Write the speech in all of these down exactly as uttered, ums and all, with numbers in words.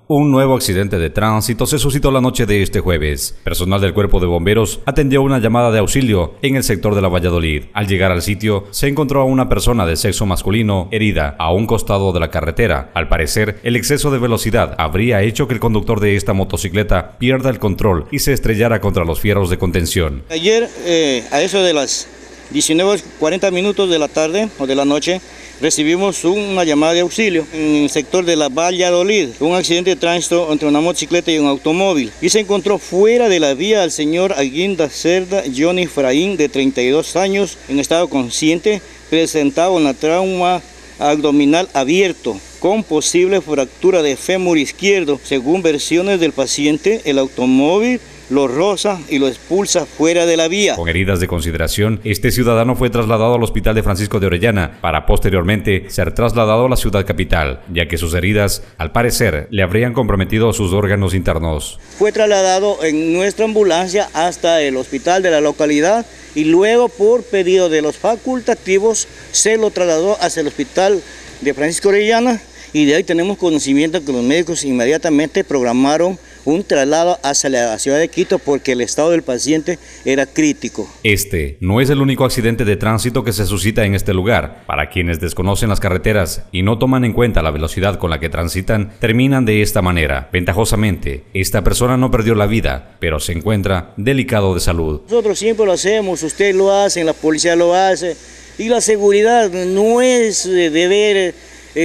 Un nuevo accidente de tránsito se suscitó la noche de este jueves. Personal del Cuerpo de Bomberos atendió una llamada de auxilio en el sector de la Valladolid. Al llegar al sitio, se encontró a una persona de sexo masculino herida a un costado de la carretera. Al parecer, el exceso de velocidad habría hecho que el conductor de esta motocicleta pierda el control y se estrellara contra los fierros de contención. Ayer, eh, a eso de las diecinueve cuarenta minutos de la tarde o de la noche, recibimos una llamada de auxilio en el sector de la Valladolid, un accidente de tránsito entre una motocicleta y un automóvil, y se encontró fuera de la vía al señor Aguinda Cerda Johnny Efraín, de treinta y dos años, en estado consciente, presentaba una trauma abdominal abierto con posible fractura de fémur izquierdo. Según versiones del paciente, el automóvil lo roza y lo expulsa fuera de la vía. Con heridas de consideración, este ciudadano fue trasladado al Hospital de Francisco de Orellana para posteriormente ser trasladado a la ciudad capital, ya que sus heridas, al parecer, le habrían comprometido sus órganos internos. Fue trasladado en nuestra ambulancia hasta el hospital de la localidad y luego, por pedido de los facultativos, se lo trasladó hacia el Hospital de Francisco de Orellana, y de ahí tenemos conocimiento que los médicos inmediatamente programaron un traslado hacia la ciudad de Quito porque el estado del paciente era crítico. Este no es el único accidente de tránsito que se suscita en este lugar. Para quienes desconocen las carreteras y no toman en cuenta la velocidad con la que transitan, terminan de esta manera. Ventajosamente, esta persona no perdió la vida, pero se encuentra delicado de salud. Nosotros siempre lo hacemos, usted lo hace, la policía lo hace, y la seguridad no es deber eh,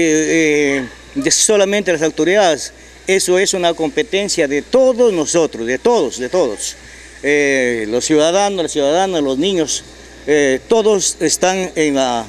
eh, de solamente las autoridades. Eso es una competencia de todos nosotros, de todos, de todos. Eh, los ciudadanos, las ciudadanas, los niños, eh, todos están en la,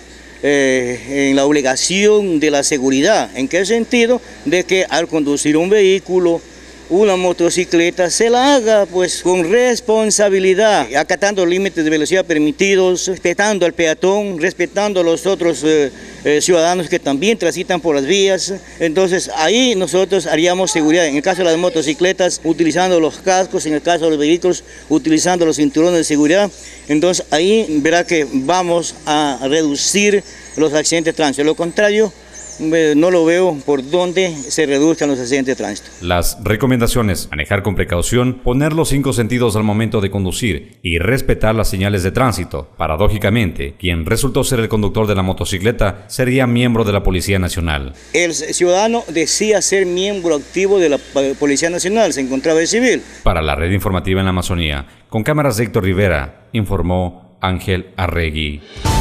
eh, en la obligación de la seguridad. ¿En qué sentido? De que al conducir un vehículo, una motocicleta, se la haga pues con responsabilidad, acatando límites de velocidad permitidos, respetando al peatón, respetando a los otros eh, eh, ciudadanos que también transitan por las vías. Entonces ahí nosotros haríamos seguridad. En el caso de las motocicletas, utilizando los cascos; en el caso de los vehículos, utilizando los cinturones de seguridad. Entonces ahí verá que vamos a reducir los accidentes de tránsito. Lo contrario, no lo veo por dónde se reduzcan los accidentes de tránsito. Las recomendaciones: manejar con precaución, poner los cinco sentidos al momento de conducir y respetar las señales de tránsito. Paradójicamente, quien resultó ser el conductor de la motocicleta sería miembro de la Policía Nacional. El ciudadano decía ser miembro activo de la Policía Nacional, se encontraba de civil. Para la Red Informativa en la Amazonía, con cámaras de Héctor Rivera, informó Ángel Arregui.